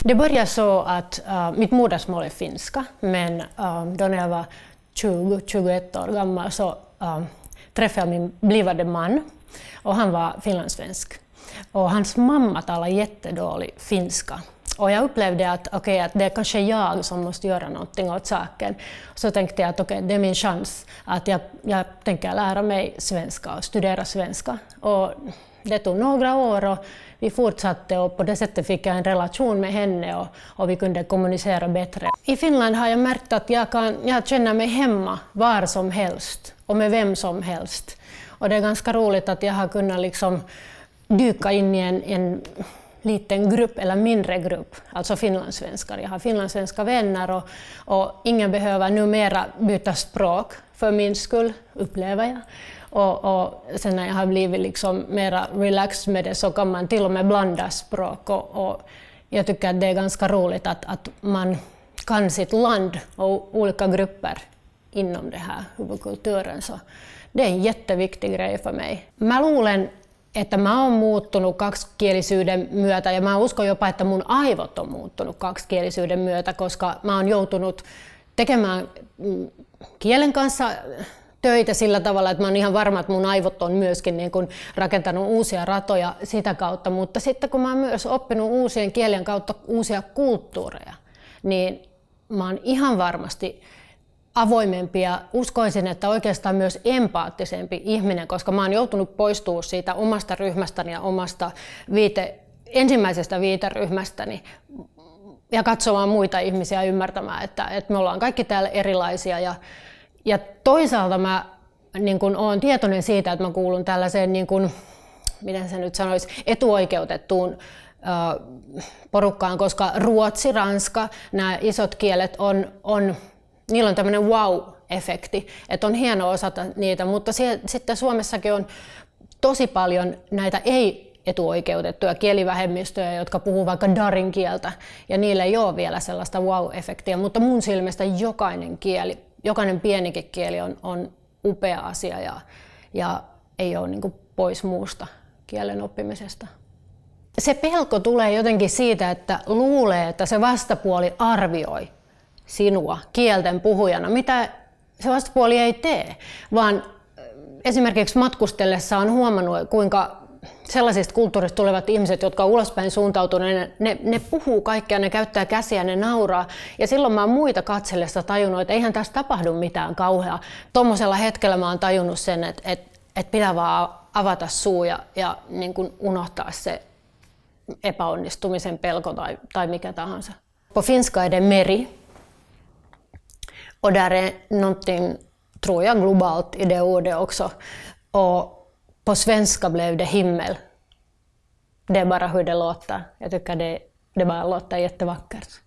Det började så att mitt modersmål är finska, men då när jag var 20-21 år gammal så träffade jag min blivande man och han var finlandssvensk. Och hans mamma talade jättedålig finska. Och jag upplevde att det är kanske jag som måste göra någonting åt saken. Så tänkte jag att det är min chans att jag tänker lära mig svenska och studera svenska. Och det tog några år och vi fortsatte och på det sättet fick jag en relation med henne och vi kunde kommunicera bättre. I Finland har jag märkt att jag känner mig hemma var som helst och med vem som helst. Och det är ganska roligt att jag har kunnat liksom dyka in i en liten grupp eller mindre grupp, alltså finlandssvenskar. Jag har finlandssvenska vänner och ingen behöver numera byta språk för min skull, upplever jag. Och sen när jag har blivit liksom mera relaxed med det så kan man till och med blanda språk. Och jag tycker att det är ganska roligt att man kan sitt land och olika grupper inom det här huvudkulturen. Så det är en jätteviktig grej för mig. Mä luulen, että mä oon muuttunut kaksikielisyyden myötä ja mä uskon jopa, että mun aivot on muuttunut kaksikielisyyden myötä, koska mä oon joutunut tekemään kielen kanssa töitä sillä tavalla, että mä oon ihan varma, että mun aivot on myöskin niin kuin rakentanut uusia ratoja sitä kautta, mutta sitten kun mä oon myös oppinut uusien kielien kautta uusia kulttuureja, niin mä oon ihan varmasti avoimempi ja uskoisin, että oikeastaan myös empaattisempi ihminen, koska mä oon joutunut poistumaan siitä omasta ryhmästäni ja omasta ensimmäisestä viiteryhmästäni ja katsomaan muita ihmisiä ja ymmärtämään, että me ollaan kaikki täällä erilaisia. Ja toisaalta mä niin kun oon tietoinen siitä, että mä kuulun tällaiseen, niin kun, miten se nyt sanoisi, etuoikeutettuun porukkaan, koska ruotsi, ranska, nämä isot kielet niillä on tämmöinen wow-efekti, että on hienoa osata niitä, mutta sitten Suomessakin on tosi paljon näitä ei-etuoikeutettuja kielivähemmistöjä, jotka puhuu vaikka darin kieltä, ja niillä ei ole vielä sellaista wow-efektiä, mutta mun silmästä jokainen pienikin kieli on upea asia ja ei ole niin kuin pois muusta kielen oppimisesta. Se pelko tulee jotenkin siitä, että luulee, että se vastapuoli arvioi sinua kielten puhujana, mitä se vastapuoli ei tee, vaan esimerkiksi matkustellessa on huomannut, kuinka sellaisista kulttuurista tulevat ihmiset, jotka on ulospäin suuntautuneet, ne puhuu kaikkea, ne käyttää käsiä, ne nauraa. Ja silloin mä oon muita katsellessa tajunnut, että eihän tässä tapahdu mitään kauheaa. Tuommoisella hetkellä mä oon tajunnut sen, että pitää vaan avata suu ja niin kuin unohtaa se epäonnistumisen pelko tai mikä tahansa. På finska är det meri. Och där är någonting, tror jag, globalt i det ordet också. Och på svenska blev det himmel. Det är bara hur det låter. Jag tycker det bara låter jättevackert.